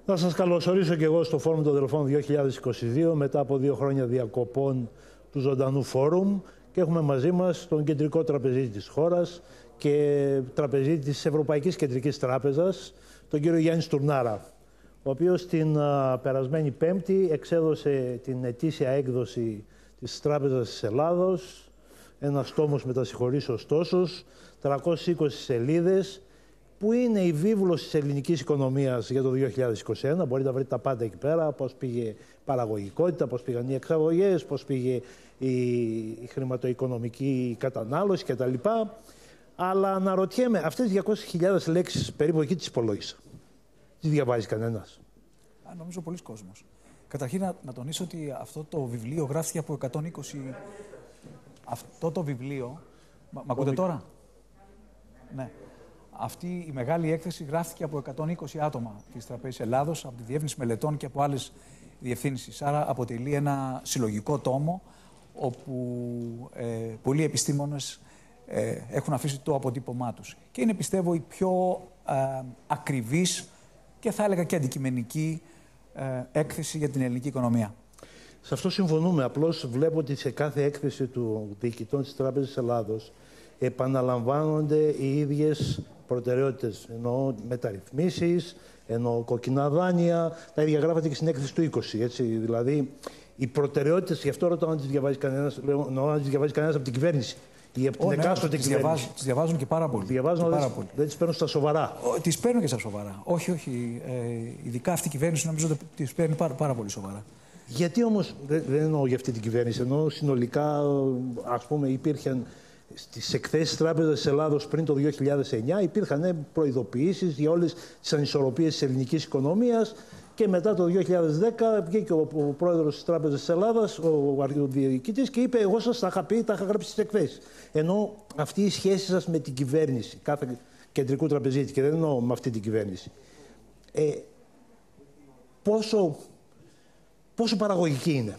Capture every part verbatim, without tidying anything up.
Να σας καλωσορίσω και εγώ στο Φόρουμ των Δελφών δύο χιλιάδες είκοσι δύο, μετά από δύο χρόνια διακοπών του ζωντανού φόρουμ, και έχουμε μαζί μας τον κεντρικό τραπεζίτη της χώρας και τραπεζίτη της Ευρωπαϊκής Κεντρικής Τράπεζας, τον κύριο Γιάννη Στουρνάρα, ο οποίος την α, περασμένη Πέμπτη εξέδωσε την ετήσια έκδοση της Τράπεζας της Ελλάδος, ένας τόμος με τα συγχωρήσεως τόσους, τριακόσιες είκοσι σελίδες, που είναι η βίβλος της ελληνικής οικονομίας για το δύο χιλιάδες είκοσι ένα. Μπορείτε να βρείτε τα πάντα εκεί πέρα, πώς πήγε η παραγωγικότητα, πώς πήγαν οι εξαγωγές, πώς πήγε η χρηματοοικονομική κατανάλωση κτλ. Αλλά αναρωτιέμαι, αυτές τις διακόσιες χιλιάδες λέξεις περίπου εκεί τις υπολόγισα. Τι διαβάζει κανένας? Α, νομίζω πολλοί κόσμος. Καταρχήν να, να τονίσω ότι αυτό το βιβλίο γράφτηκε από εκατόν είκοσι... Αυτό το βιβλίο... Μ' ακούτε τώρα? Ναι. Αυτή η μεγάλη έκθεση γράφτηκε από εκατόν είκοσι άτομα της Τραπέζης Ελλάδος, από τη Διεύθυνση Μελετών και από άλλες διευθύνσεις. Άρα αποτελεί ένα συλλογικό τόμο, όπου ε, πολλοί επιστήμονες ε, έχουν αφήσει το αποτύπωμά τους. Και είναι, πιστεύω, η πιο ε, ακριβής και θα έλεγα και αντικειμενική ε, έκθεση για την ελληνική οικονομία. Σε αυτό συμφωνούμε. Απλώς βλέπω ότι σε κάθε έκθεση του διοικητών της Τράπεζας Ελλάδος επαναλαμβάνονται οι ίδιες προτεραιότητες. Εννοώ μεταρρυθμίσεις, εννοώ κόκκινα δάνεια. Τα ίδια γράφεται και στην έκθεση του είκοσι. Έτσι. Δηλαδή, οι προτεραιότητες, γι' αυτό ρωτάω αν τις διαβάζει κανένας, εννοώ αν τις διαβάζει κανένας από την κυβέρνηση ή από την oh, εκάστοτε ναι, κυβέρνηση. Τις διαβάζουν και πάρα πολύ. Διαβάζουν, και αλλά πάρα πολύ. Δεν τις παίρνουν στα σοβαρά. Τις παίρνουν και στα σοβαρά. Όχι, όχι. Ε, ειδικά αυτή η κυβέρνηση νομίζω ότι τις παίρνει πάρα, πάρα πολύ σοβαρά. Γιατί όμως, δεν, δεν εννοώ για αυτή την κυβέρνηση, εννοώ συνολικά, ας πούμε, υπήρχαν στις εκθέσεις Τράπεζας της Ελλάδος πριν το δύο χιλιάδες εννιά, υπήρχαν προειδοποιήσεις για όλες τις ανισορροπίες της ελληνικής οικονομίας, και μετά το δύο χιλιάδες δέκα βγήκε ο, ο πρόεδρος της Τράπεζας της Ελλάδος, ο, ο διοικητής, και είπε: εγώ σας τα είχα πει, τα είχα γράψει στις εκθέσεις. Ενώ αυτή η σχέση σας με την κυβέρνηση, κάθε κεντρικού τραπεζίτη, και δεν εννοώ με αυτή την κυβέρνηση, ε, πόσο, πόσο παραγωγική είναι?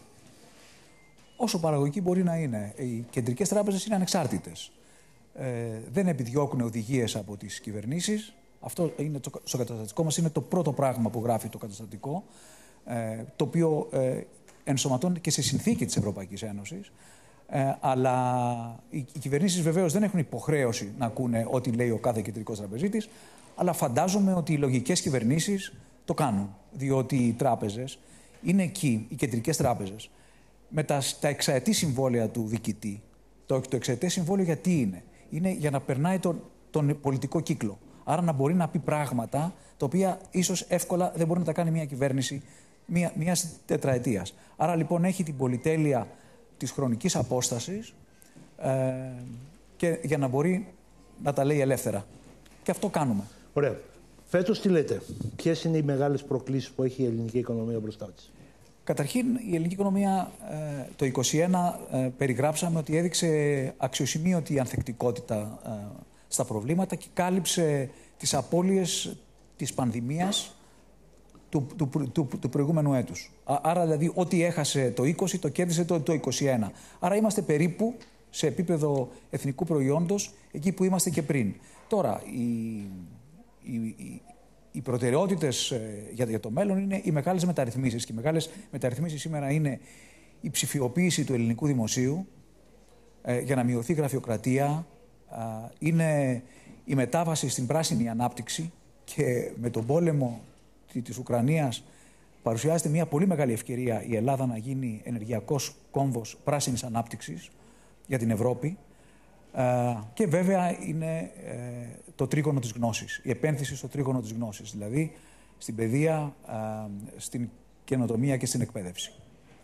Όσο παραγωγική μπορεί να είναι. Οι κεντρικές τράπεζες είναι ανεξάρτητες. Ε, δεν επιδιώκουν οδηγίες από τις κυβερνήσεις. Αυτό είναι το, στο καταστατικό μας είναι το πρώτο πράγμα που γράφει το καταστατικό, ε, το οποίο ε, ενσωματώνεται και σε συνθήκη της Ευρωπαϊκής Ένωσης. Ε, αλλά οι, οι κυβερνήσεις βεβαίως δεν έχουν υποχρέωση να ακούνε ό,τι λέει ο κάθε κεντρικός τραπεζίτης, αλλά φαντάζομαι ότι οι λογικές κυβερνήσεις το κάνουν. Διότι οι τράπεζες είναι εκεί, οι κεντρικές τράπεζες, με τα, τα εξαετή συμβόλαια του διοικητή. Το, το εξαετέ συμβόλαιο γιατί είναι? Είναι για να περνάει τον, τον πολιτικό κύκλο. Άρα να μπορεί να πει πράγματα τα οποία ίσως εύκολα δεν μπορεί να τα κάνει μια κυβέρνηση μια, μιας τετραετίας. Άρα λοιπόν έχει την πολυτέλεια της χρονικής απόστασης ε, και για να μπορεί να τα λέει ελεύθερα. Και αυτό κάνουμε. Ωραία. Φέτος τι λέτε? Ποιες είναι οι μεγάλες προκλήσεις που έχει η ελληνική οικονομία μπροστά της? Καταρχήν, η ελληνική οικονομία ε, το είκοσι ένα ε, περιγράψαμε ότι έδειξε αξιοσημείωτη ανθεκτικότητα ε, στα προβλήματα και κάλυψε τις απώλειες της πανδημίας του, του, του, του, του προηγούμενου έτους. Άρα, δηλαδή, ό,τι έχασε το είκοσι το κέρδισε το, το είκοσι ένα. Άρα είμαστε περίπου σε επίπεδο εθνικού προϊόντος εκεί που είμαστε και πριν. Τώρα, η, η, η, οι προτεραιότητες ε, για, για το μέλλον είναι οι μεγάλες μεταρρυθμίσεις. Και οι μεγάλες μεταρρυθμίσεις σήμερα είναι η ψηφιοποίηση του ελληνικού δημοσίου ε, για να μειωθεί η γραφειοκρατία, ε, είναι η μετάβαση στην πράσινη ανάπτυξη, και με τον πόλεμο της Ουκρανίας παρουσιάζεται μια πολύ μεγάλη ευκαιρία η Ελλάδα να γίνει ενεργειακός κόμβος πράσινης ανάπτυξης για την Ευρώπη. Uh, και βέβαια είναι uh, το τρίγωνο της γνώσης, η επένδυση στο τρίγωνο της γνώσης, δηλαδή στην παιδεία, uh, στην καινοτομία και στην εκπαίδευση.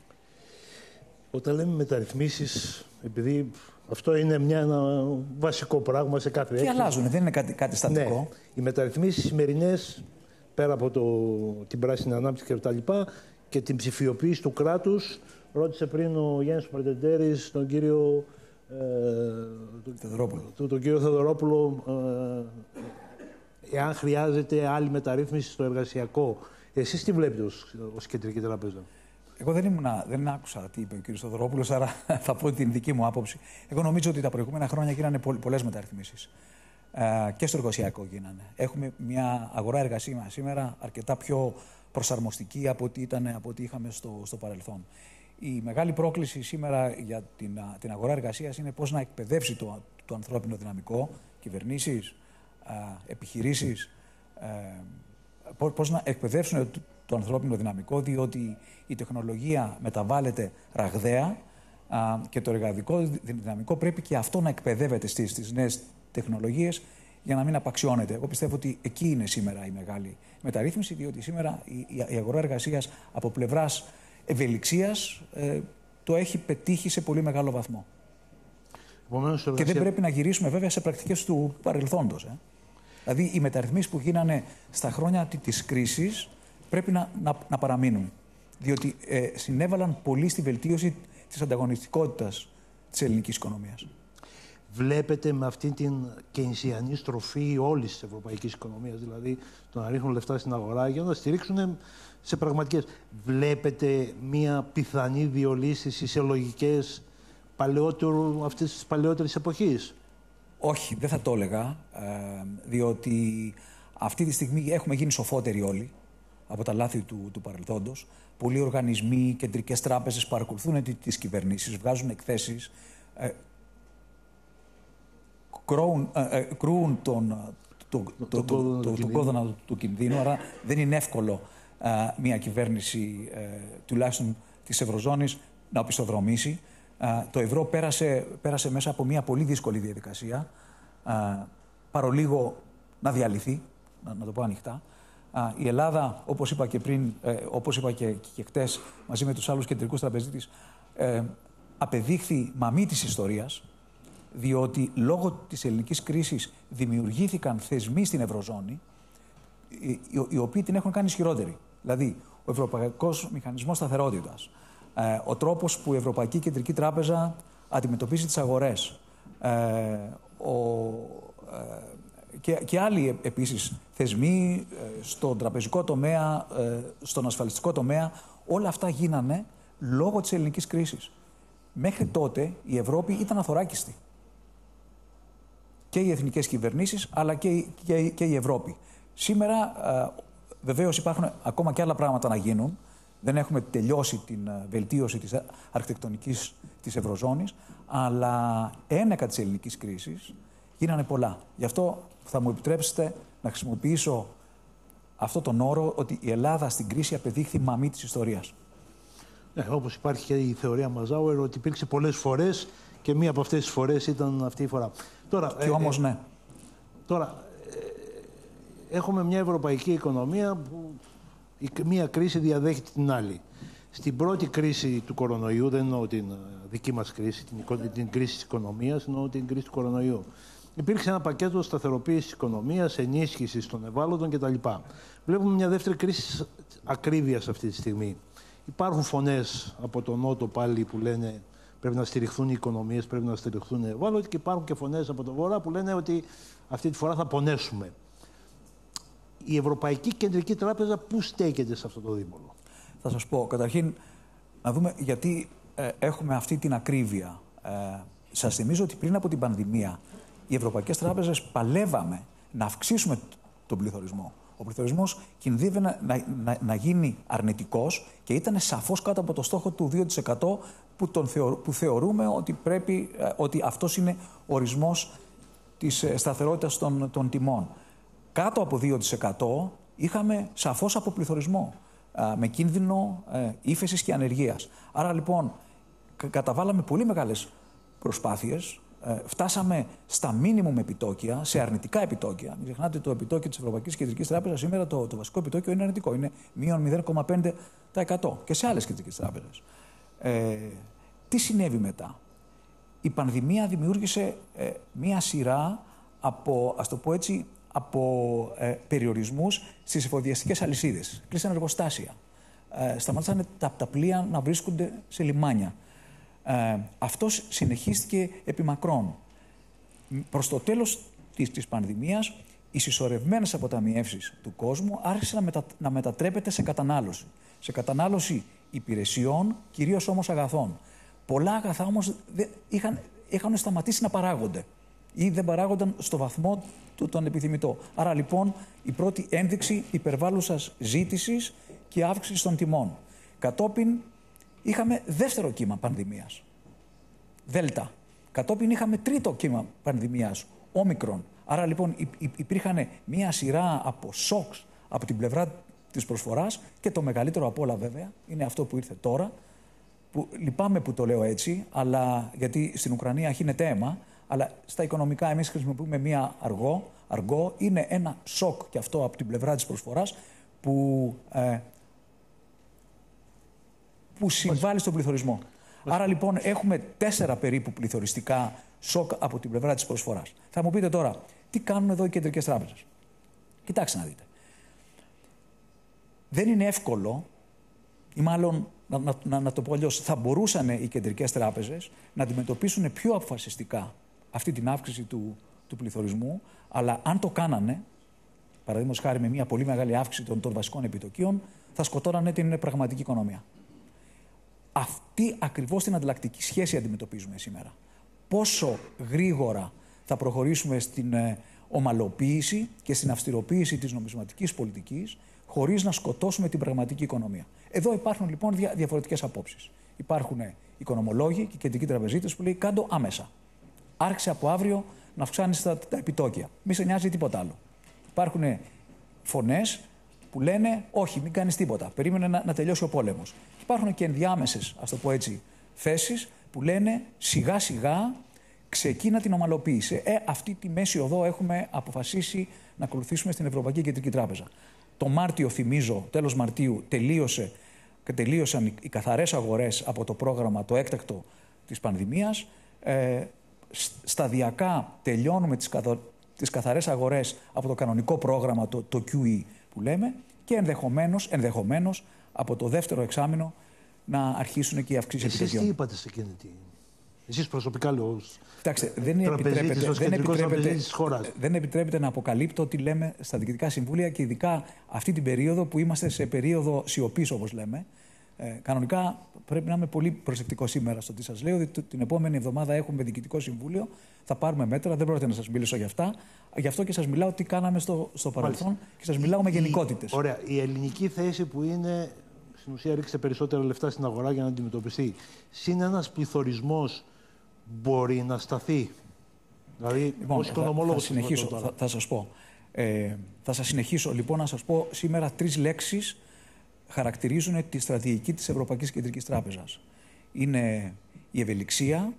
Όταν λέμε μεταρρυθμίσεις, επειδή αυτό είναι μια, ένα βασικό πράγμα σε κάθε έκθεση. Και αλλάζουν, δεν είναι κάτι, κάτι στατικό. Ναι, οι μεταρρυθμίσεις σημερινές, πέρα από το, την πράσινη ανάπτυξη και τα λοιπά, και την ψηφιοποίηση του κράτους, ρώτησε πριν ο Γιάννης Παρτεντέρης τον κύριο Ε, τον, τον κύριο Θεοδωρόπουλο ε, εάν χρειάζεται άλλη μεταρρύθμιση στο εργασιακό. Εσείς τι βλέπετε ως, ως κεντρική τράπεζα? Εγώ δεν, ήμουνα, δεν άκουσα τι είπε ο κύριος Θεοδωρόπουλος, άρα θα πω την δική μου άποψη. Εγώ νομίζω ότι τα προηγούμενα χρόνια γίνανε πολλές μεταρρυθμίσεις. Ε, και στο εργασιακό γίνανε. Έχουμε μια αγορά εργασίας σήμερα αρκετά πιο προσαρμοστική από ό,τι, ήταν, από ό,τι είχαμε στο, στο παρελθόν. Η μεγάλη πρόκληση σήμερα για την, την αγορά εργασίας είναι πώς να εκπαιδεύσει το, το ανθρώπινο δυναμικό, κυβερνήσεις, επιχειρήσεις, πώς να εκπαιδεύσουν το, το ανθρώπινο δυναμικό, διότι η τεχνολογία μεταβάλλεται ραγδαία και το εργατικό δυναμικό πρέπει και αυτό να εκπαιδεύεται στις, στις νέες τεχνολογίες για να μην απαξιώνεται. Εγώ πιστεύω ότι εκεί είναι σήμερα η μεγάλη μεταρρύθμιση, διότι σήμερα η, η αγορά εργασίας από πλευράς ευελιξίας ε, το έχει πετύχει σε πολύ μεγάλο βαθμό. Εργασία... Και δεν πρέπει να γυρίσουμε βέβαια σε πρακτικές του παρελθόντος. Ε. Δηλαδή οι μεταρρυθμίσεις που γίνανε στα χρόνια της κρίσης πρέπει να, να, να παραμείνουν. Διότι ε, συνέβαλαν πολύ στη βελτίωση της ανταγωνιστικότητας της ελληνικής οικονομίας. Βλέπετε με αυτήν την κεινσιανή στροφή όλης της ευρωπαϊκής οικονομίας, δηλαδή το να ρίχνουν λεφτά στην αγορά για να στηρίξουν σε πραγματικές. Βλέπετε μια πιθανή διολίσθηση σε λογικές παλαιότερου, αυτής της παλαιότερης εποχής? Όχι, δεν θα το έλεγα, ε, διότι αυτή τη στιγμή έχουμε γίνει σοφότεροι όλοι από τα λάθη του, του παρελθόντος. Πολλοί οργανισμοί, κεντρικές τράπεζες παρακολουθούν τις κυβερνήσεις, βγάζουν εκθέσεις, ε, κρούουν, ε, κρούουν τον, το, το, το, το, το, τον κόδωνα του κινδύνου, άρα δεν είναι εύκολο ε, μια κυβέρνηση, ε, τουλάχιστον της Ευρωζώνης, να οπισθοδρομήσει. Ε, το ευρώ πέρασε, πέρασε μέσα από μια πολύ δύσκολη διαδικασία, ε, παρολίγο να διαλυθεί, να, να το πω ανοιχτά. Η Ελλάδα, όπως είπα και πριν, ε, όπως είπα και, και χτες, μαζί με τους άλλους κεντρικούς τραπεζίτες, ε, απεδείχθη μαμή της ιστορίας, διότι λόγω της ελληνικής κρίσης δημιουργήθηκαν θεσμοί στην Ευρωζώνη, οι, οι, οι οποίοι την έχουν κάνει ισχυρότερη. Δηλαδή, ο Ευρωπαϊκός Μηχανισμός Σταθερότητας, ε, ο τρόπος που η Ευρωπαϊκή Κεντρική Τράπεζα αντιμετωπίζει τις αγορές, ε, ο... Ε, Και, και άλλοι επίσης θεσμοί ε, στον τραπεζικό τομέα, ε, στον ασφαλιστικό τομέα, όλα αυτά γίνανε λόγω της ελληνικής κρίσης. Μέχρι τότε η Ευρώπη ήταν αθωράκιστη. Και οι εθνικές κυβερνήσεις, αλλά και η, και, και η Ευρώπη. Σήμερα ε, βεβαίως υπάρχουν ακόμα και άλλα πράγματα να γίνουν. Δεν έχουμε τελειώσει την βελτίωση της αρχιτεκτονικής της Ευρωζώνης, αλλά ένεκα της ελληνικής κρίσης γίνανε πολλά. Γι' αυτό θα μου επιτρέψετε να χρησιμοποιήσω αυτό τον όρο ότι η Ελλάδα στην κρίση απεδείχθη μαμή της ιστορίας. Ναι, όπως υπάρχει και η θεωρία Μαζάουερ ότι υπήρξε πολλές φορές και μία από αυτές τις φορές ήταν αυτή η φορά. Τώρα, και ε, όμως ε, ναι. Τώρα, ε, έχουμε μια ευρωπαϊκή οικονομία που η, μία κρίση διαδέχεται την άλλη. Στην πρώτη κρίση του κορονοϊού, δεν εννοώ την δική μας κρίση, την, την κρίση της οικονομίας, εννοώ την κρίση του κορονοϊού. Υπήρξε ένα πακέτο σταθεροποίησης της οικονομίας, ενίσχυσης των ευάλωτων κτλ. Βλέπουμε μια δεύτερη κρίση ακρίβειας αυτή τη στιγμή. Υπάρχουν φωνές από τον Νότο πάλι που λένε πρέπει να στηριχθούν οι οικονομίες, πρέπει να στηριχθούν οι ευάλωτοι, και υπάρχουν και φωνές από τον Βορρά που λένε ότι αυτή τη φορά θα πονέσουμε. Η Ευρωπαϊκή Κεντρική Τράπεζα πού στέκεται σε αυτό το δίμηνο? Θα σας πω, καταρχήν, να δούμε γιατί ε, έχουμε αυτή την ακρίβεια. Ε, σας θυμίζω ότι πριν από την πανδημία, οι ευρωπαϊκές τράπεζες παλεύαμε να αυξήσουμε τον πληθωρισμό. Ο πληθωρισμός κινδύνευε να, να, να γίνει αρνητικός και ήταν σαφώς κάτω από το στόχο του δύο τοις εκατό που, τον θεω, που θεωρούμε ότι, πρέπει, ότι αυτός είναι ορισμός της σταθερότητας των, των τιμών. Κάτω από δύο τοις εκατό είχαμε σαφώς αποπληθωρισμό, με κίνδυνο ύφεσης και ανεργίας. Άρα λοιπόν καταβάλαμε πολύ μεγάλες προσπάθειες. Φτάσαμε στα μίνιμουμ επιτόκια, σε αρνητικά επιτόκια. Μην ξεχνάτε ότι το επιτόκιο της Ευρωπαϊκής Κεντρικής Τράπεζας σήμερα, το, το βασικό επιτόκιο είναι αρνητικό. Είναι μείον μηδέν κόμμα πέντε τοις εκατό και σε άλλες κεντρικές τράπεζες. Ε, τι συνέβη μετά? Η πανδημία δημιούργησε ε, μία σειρά από, ας το πω έτσι, από ε, περιορισμούς στις εφοδιαστικές αλυσίδες. Κλείσαν εργοστάσια. Ε, σταματήσαν τα, τα πλοία να βρίσκονται σε λιμάνια. Ε, αυτός συνεχίστηκε επί μακρόν. Προς το τέλος της, της πανδημίας, οι συσσωρευμένες αποταμιεύσεις του κόσμου άρχισαν να, μετα, να μετατρέπεται σε κατανάλωση. Σε κατανάλωση υπηρεσιών, κυρίως όμως αγαθών. Πολλά αγαθά όμως δεν, είχαν, είχαν σταματήσει να παράγονται ή δεν παράγονταν στο βαθμό του τον επιθυμητό. Άρα λοιπόν η πρώτη ένδειξη υπερβάλλουσας ζήτησης και αύξηση των τιμών. Κατόπιν είχαμε δεύτερο κύμα πανδημίας, Δέλτα. Κατόπιν είχαμε τρίτο κύμα πανδημίας, Όμικρον. Άρα λοιπόν υπήρχαν μία σειρά από σοκς από την πλευρά της προσφοράς και το μεγαλύτερο από όλα βέβαια είναι αυτό που ήρθε τώρα, που λυπάμαι που το λέω έτσι, αλλά, γιατί στην Ουκρανία χύνεται αίμα, αλλά στα οικονομικά εμείς χρησιμοποιούμε μία αργό, αργό, είναι ένα σοκ και αυτό από την πλευρά της προσφοράς που, ε, που συμβάλλει στον πληθωρισμό. Άρα λοιπόν έχουμε τέσσερα περίπου πληθωριστικά σοκ από την πλευρά της προσφοράς. Θα μου πείτε τώρα, τι κάνουν εδώ οι κεντρικές τράπεζες? Κοιτάξτε να δείτε. Δεν είναι εύκολο, ή μάλλον να, να, να το πω αλλιώς, θα μπορούσαν οι κεντρικές τράπεζες να αντιμετωπίσουν πιο αποφασιστικά αυτή την αύξηση του, του πληθωρισμού, αλλά αν το κάνανε, παραδείγματος χάρη με μια πολύ μεγάλη αύξηση των, των βασικών επιτοκίων, θα σκοτώνανε την πραγματική οικονομία. Αυτή ακριβώς την ανταλλακτική σχέση αντιμετωπίζουμε σήμερα. Πόσο γρήγορα θα προχωρήσουμε στην ε, ομαλοποίηση και στην αυστηροποίηση της νομισματικής πολιτικής, χωρίς να σκοτώσουμε την πραγματική οικονομία. Εδώ υπάρχουν λοιπόν δια, διαφορετικές απόψεις. Υπάρχουν οικονομολόγοι και κεντρικοί τραπεζίτες που λέει κάντο άμεσα. Άρχισε από αύριο να αυξάνεις τα, τα επιτόκια. Μη σε νοιάζει τίποτα άλλο. Υπάρχουν φωνές που λένε όχι, μην κάνεις τίποτα. Περίμενε να, να τελειώσει ο πόλεμος. Υπάρχουν και ενδιάμεσες, ας το πω έτσι, θέσεις που λένε σιγά σιγά ξεκίνα την ομαλοποίηση. Ε, αυτή τη μέση οδό έχουμε αποφασίσει να ακολουθήσουμε στην Ευρωπαϊκή Κεντρική Τράπεζα. Το Μάρτιο, θυμίζω, τέλος Μαρτίου, τελείωσε και τελείωσαν οι καθαρές αγορές από το πρόγραμμα το έκτακτο της πανδημίας. Ε, σταδιακά τελειώνουμε τις, καθο... τις καθαρές αγορές από το κανονικό πρόγραμμα, το, το κιου ι που λέμε, και ενδεχομένως, ενδεχομένως από το δεύτερο εξάμηνο να αρχίσουν και οι αυξήσεις επιτοκίων. Εσείς τι είπατε σε εκείνη τη... Εσείς προσωπικά λέω, Κοιτάξτε, δεν επιτρέπεται, δεν, επιτρέπεται, δεν επιτρέπεται να αποκαλύπτω τι λέμε στα διοικητικά συμβούλια και ειδικά αυτή την περίοδο που είμαστε σε περίοδο σιωπής, όπως λέμε. Ε, κανονικά πρέπει να είμαι πολύ προσεκτικό σήμερα στο τι σας λέω, διότι την επόμενη εβδομάδα έχουμε διοικητικό συμβούλιο, θα πάρουμε μέτρα, δεν πρόκειται να σας μιλήσω για αυτά. Γι' αυτό και σας μιλάω τι κάναμε στο, στο παρελθόν και σας μιλάω με γενικότητες. Ωραία. Η ελληνική θέση που είναι, στην ουσία ρίξτε περισσότερα λεφτά στην αγορά για να αντιμετωπιστεί, συν ένας πληθωρισμός, μπορεί να σταθεί? Δηλαδή, λοιπόν, ως οικονομολόγος θα, θα συνεχίσω, θα, θα σας πω. Ε, θα σας συνεχίσω λοιπόν να σας πω σήμερα τρεις λέξεις χαρακτηρίζουν τη στρατηγική της Ευρωπαϊκής Κεντρικής Τράπεζας. Είναι η ευελιξία,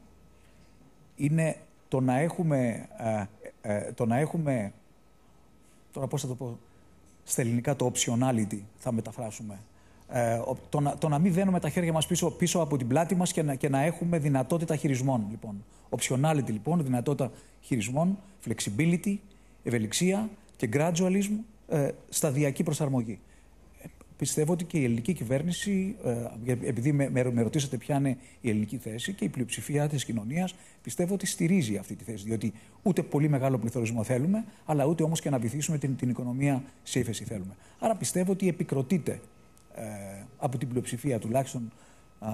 είναι το να έχουμε, ε, ε, το να έχουμε, τώρα πώς θα το πω, στα ελληνικά το optionality θα μεταφράσουμε, ε, το, να, το να μην δένουμε τα χέρια μας πίσω, πίσω από την πλάτη μας και να, και να έχουμε δυνατότητα χειρισμών. Λοιπόν. Optionality λοιπόν, δυνατότητα χειρισμών, flexibility, ευελιξία και gradualism, ε, σταδιακή προσαρμογή. Πιστεύω ότι και η ελληνική κυβέρνηση, επειδή με, με, με ρωτήσατε ποια είναι η ελληνική θέση και η πλειοψηφία της κοινωνίας, πιστεύω ότι στηρίζει αυτή τη θέση. Διότι ούτε πολύ μεγάλο πληθωρισμό θέλουμε, αλλά ούτε όμως και να βυθίσουμε την, την οικονομία σε ύφεση θέλουμε. Άρα πιστεύω ότι επικροτείται ε, από την πλειοψηφία τουλάχιστον ε,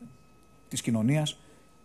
της κοινωνίας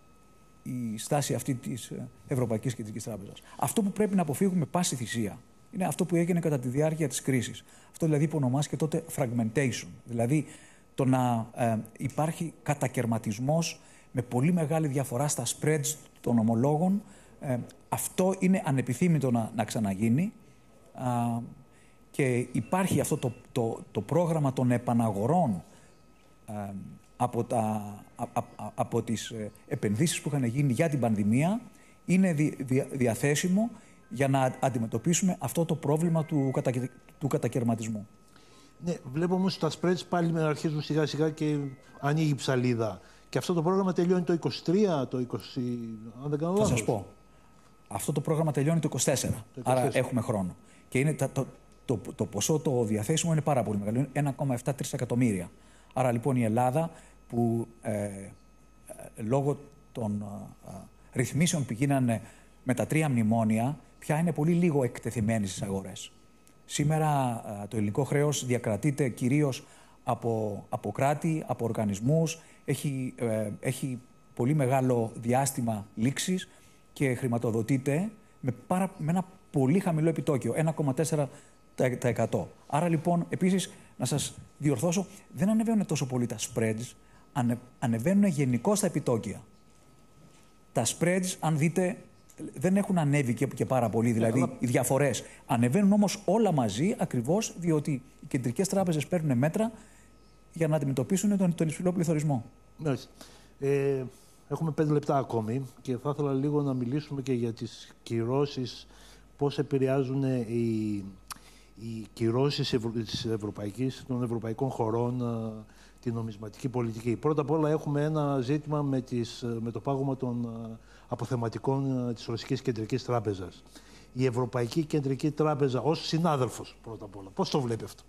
η στάση αυτή της Ευρωπαϊκής Κεντρικής Τράπεζας. Αυτό που πρέπει να αποφύγουμε πάση θυσία είναι αυτό που έγινε κατά τη διάρκεια της κρίσης. Αυτό δηλαδή που ονομάστηκε τότε fragmentation. Δηλαδή το να ε, υπάρχει κατακερματισμός με πολύ μεγάλη διαφορά στα spreads των ομολόγων. Ε, αυτό είναι ανεπιθύμητο να, να ξαναγίνει. Α, και υπάρχει αυτό το, το, το πρόγραμμα των επαναγορών ε, από, τα, α, α, α, από τις επενδύσεις που είχαν γίνει για την πανδημία. Είναι δι, δι, διαθέσιμο για να αντιμετωπίσουμε αυτό το πρόβλημα του, κατα... του κατακερματισμού. Ναι, βλέπω όμως τα spreads πάλι με αρχίζουν σιγά σιγά και ανοίγει η ψαλίδα. Και αυτό το πρόγραμμα τελειώνει το είκοσι τρία, το είκοσι, αν δεν κάνω λάθος. Θα σας πω. Αυτό το πρόγραμμα τελειώνει το είκοσι τέσσερα, το είκοσι τέσσερα. Άρα έχουμε χρόνο. Και είναι το, το, το, το ποσό το διαθέσιμο είναι πάρα πολύ μεγάλο, είναι ένα κόμμα επτά τρισεκατομμύρια. Άρα λοιπόν η Ελλάδα που ε, ε, λόγω των ε, ρυθμίσεων που γίνανε με τα τρία μνημόνια, πια είναι πολύ λίγο εκτεθειμένη στις αγορές. Σήμερα το ελληνικό χρέος διακρατείται κυρίως από, από κράτη, από οργανισμούς, έχει, ε, έχει πολύ μεγάλο διάστημα λήξης και χρηματοδοτείται με, πάρα, με ένα πολύ χαμηλό επιτόκιο, ένα κόμμα τέσσερα τα εκατό. Άρα λοιπόν, επίσης, να σας διορθώσω, δεν ανεβαίνουν τόσο πολύ τα spreads, ανε, ανεβαίνουν γενικώς τα επιτόκια. Τα spreads, αν δείτε, δεν έχουν ανέβει και, και πάρα πολύ, δηλαδή yeah, οι διαφορές. Ανεβαίνουν όμως όλα μαζί, ακριβώς διότι οι κεντρικές τράπεζες παίρνουν μέτρα για να αντιμετωπίσουν τον, τον υψηλό πληθωρισμό. Ναι. Ε, έχουμε πέντε λεπτά ακόμη και θα ήθελα λίγο να μιλήσουμε και για τις κυρώσεις, πώς επηρεάζουν οι, οι κυρώσεις της Ευρωπαϊκής, των ευρωπαϊκών χωρών την νομισματική πολιτική. Πρώτα απ' όλα έχουμε ένα ζήτημα με, τις, με το πάγωμα των αποθεματικών της Ρωσικής Κεντρικής Τράπεζας. Η Ευρωπαϊκή Κεντρική Τράπεζα ως συνάδελφος, πρώτα απ' όλα, πώς το βλέπει αυτό?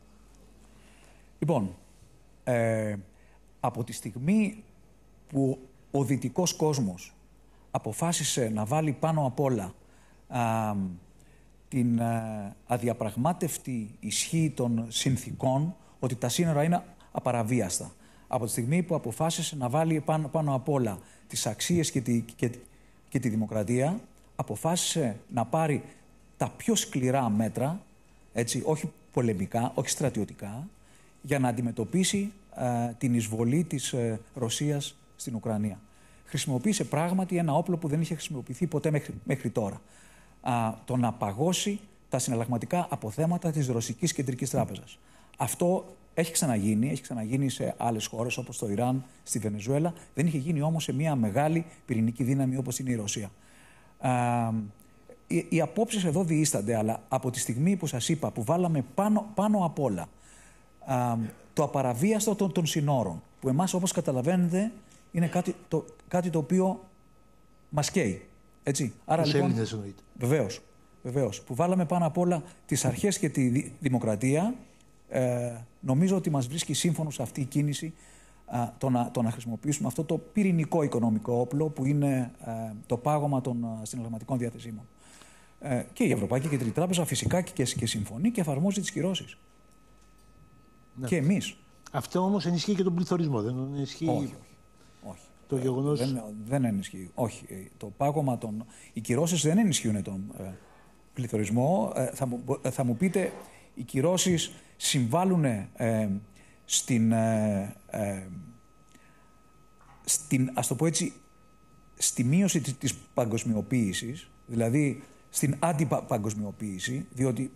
Λοιπόν, ε, από τη στιγμή που ο δυτικός κόσμος αποφάσισε να βάλει πάνω απ' όλα α, την α, αδιαπραγμάτευτη ισχύ των συνθήκων, ότι τα σύνορα είναι απαραβίαστα. Από τη στιγμή που αποφάσισε να βάλει πάνω, πάνω απ' όλα τις αξίες και τη, και, και τη δημοκρατία, αποφάσισε να πάρει τα πιο σκληρά μέτρα, έτσι, όχι πολεμικά, όχι στρατιωτικά, για να αντιμετωπίσει α, την εισβολή της ε, Ρωσίας στην Ουκρανία. Χρησιμοποίησε πράγματι ένα όπλο που δεν είχε χρησιμοποιηθεί ποτέ μέχρι, μέχρι τώρα. Α, το να παγώσει τα συναλλαγματικά αποθέματα της Ρωσικής Κεντρικής Τράπεζας. Αυτό έχει ξαναγίνει, έχει ξαναγίνει σε άλλες χώρες όπως το Ιράν, στη Βενεζουέλα. Δεν είχε γίνει όμως σε μια μεγάλη πυρηνική δύναμη όπως είναι η Ρωσία. Α, οι, οι απόψεις εδώ διείστανται, αλλά από τη στιγμή που σας είπα, που βάλαμε πάνω, πάνω απ' όλα α, το απαραβίαστο των, των συνόρων, που εμάς, όπως καταλαβαίνετε, είναι κάτι το, κάτι το οποίο μας καίει. Έτσι. Άρα, τους λοιπόν, Έλληνες εννοείται. Βεβαίως, βεβαίως. Που βάλαμε πάνω απ' όλα τις αρχές και τη δη, δημοκρατία. Ε, νομίζω ότι μας βρίσκει σύμφωνο σε αυτή η κίνηση α, το, να, το να χρησιμοποιήσουμε αυτό το πυρηνικό οικονομικό όπλο που είναι α, το πάγωμα των α, συναλλαγματικών διαθεσίμων. Ε, και η Ευρωπαϊκή Κεντρική Τράπεζα φυσικά και, και συμφωνεί και εφαρμόζει τις κυρώσεις. Ναι. Και εμείς. Αυτό όμως ενισχύει και τον πληθωρισμό, δεν ενισχύει? Όχι, όχι. όχι. Το γεγονός... δεν, δεν ενισχύει. Όχι. Το πάγωμα των... Οι κυρώσεις δεν ενισχύουν τον ε, πληθωρισμό. Ε, θα, μου, θα μου πείτε, οι κυρώσεις συμβάλλουν ε, στην, ε, ε, στην, ας το πω έτσι, στη μείωση της, της παγκοσμιοποίησης, δηλαδή στην αντιπαγκοσμιοποίηση, διότι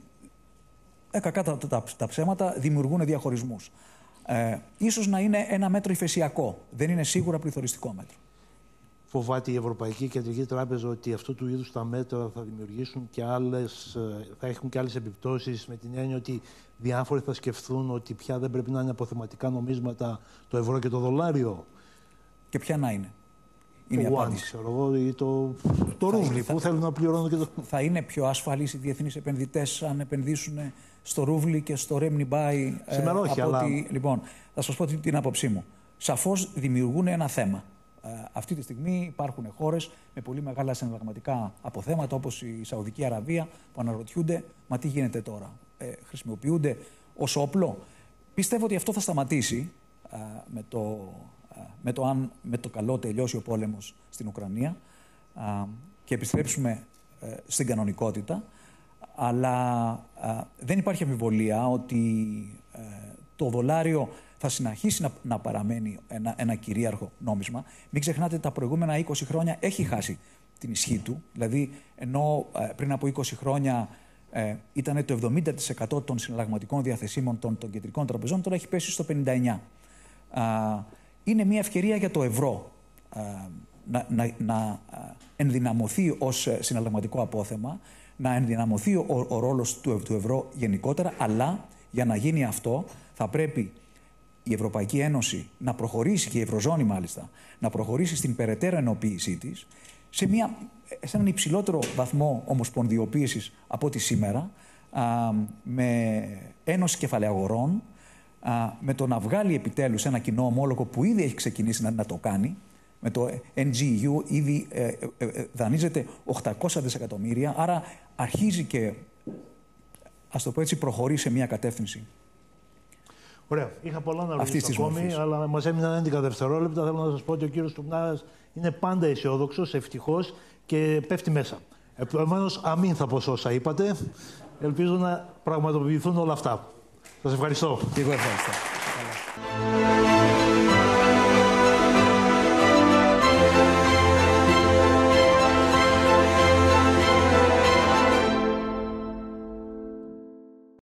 ε, κακά τα, τα, τα ψέματα δημιουργούν διαχωρισμούς. Ε, ίσως να είναι ένα μέτρο υφεσιακό, δεν είναι σίγουρα πληθωριστικό μέτρο. Φοβάται η Ευρωπαϊκή Κεντρική Τράπεζα ότι αυτού του είδους τα μέτρα θα δημιουργήσουν και άλλες, θα έχουν και άλλες επιπτώσεις, με την έννοια ότι διάφοροι θα σκεφτούν ότι πια δεν πρέπει να είναι αποθεματικά νομίσματα το ευρώ και το δολάριο? Και ποια να είναι? Είναι το η one, απάντηση. Ξέρω εγώ, ή το, το ρούβλι θα, που θέλουν να πληρώνουν και το... Θα είναι πιο ασφαλείς οι διεθνείς επενδυτές αν επενδύσουν στο ρούβλι και στο ρέμνιμπάι? Σήμερα όχι, αλλά... Ότι, λοιπόν, θα σας πω την, την άποψή μου. Σαφώς δημιουργούν ένα θέμα. Ε, αυτή τη στιγμή υπάρχουν χώρες με πολύ μεγάλα συναλλαγματικά αποθέματα, όπως η Σαουδική Αραβία, που αναρωτιούνται, μα τι γίνεται τώρα? Ε, χρησιμοποιούνται ως όπλο? Πιστεύω ότι αυτό θα σταματήσει ε, με, το, ε, με, το αν με το καλό τελειώσει ο πόλεμος στην Ουκρανία ε, και επιστρέψουμε ε, στην κανονικότητα. Αλλά ε, δεν υπάρχει αμφιβολία ότι ε, το δολάριο θα συνεχίσει να, να παραμένει ένα, ένα κυρίαρχο νόμισμα. Μην ξεχνάτε, τα προηγούμενα είκοσι χρόνια έχει χάσει την ισχύ του. Δηλαδή, ενώ ε, πριν από είκοσι χρόνια ε, ήταν το εβδομήντα τοις εκατό των συναλλαγματικών διαθεσίμων των, των κεντρικών τραπεζών, τώρα έχει πέσει στο πενήντα εννιά τοις εκατό. Ε, είναι μια ευκαιρία για το ευρώ ε, να, να, να ενδυναμωθεί ως συναλλαγματικό απόθεμα, να ενδυναμωθεί ο, ο ρόλος του, του ευρώ γενικότερα, αλλά για να γίνει αυτό θα πρέπει η Ευρωπαϊκή Ένωση να προχωρήσει, και η Ευρωζώνη μάλιστα, να προχωρήσει στην περαιτέρω ενοποίησή της σε, μια, σε έναν υψηλότερο βαθμό ομοσπονδιοποίησης από ό,τι σήμερα, α, με ένωση κεφαλαιαγορών, α, με το να βγάλει επιτέλους ένα κοινό ομόλογο που ήδη έχει ξεκινήσει να, να το κάνει. Με το εν τζι γιου ήδη ε, ε, ε, δανείζεται οκτακόσια δισεκατομμύρια, άρα αρχίζει και, ας το πω έτσι, προχωρεί σε μια κατεύθυνση. Ωραία. Είχα πολλά να ρωτήσω ακόμη, μορφής. Αλλά μας έμειναν έντεκα δευτερόλεπτα. Θέλω να σας πω ότι ο κύριος Stournaras είναι πάντα αισιόδοξος, ευτυχώς και πέφτει μέσα. Επομένως, αμήν θα πω όσα είπατε. ελπίζω να πραγματοποιηθούν όλα αυτά. Σας ευχαριστώ. Και εγώ ευχαριστώ.